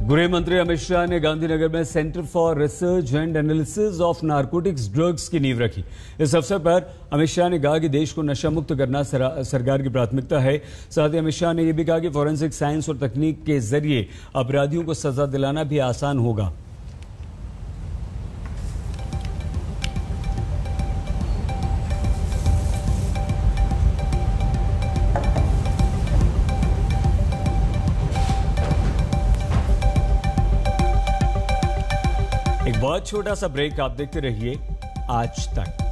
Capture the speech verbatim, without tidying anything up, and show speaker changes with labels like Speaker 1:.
Speaker 1: गृह मंत्री अमित शाह ने गांधीनगर में centre for research and analysis of narcotics drugs की नींव रखी। इस अवसर पर अमित शाह ने कहा कि देश को नशा मुक्त करना सरकार की प्राथमिकता है। साथ ही अमित शाह ने यह भी कहा कि फॉरेंसिक साइंस और तकनीक के जरिए अपराधियों को सजा दिलाना भी आसान होगा। एक बहुत छोटा सा ब्रेक, आप देखते रहिए आज तक।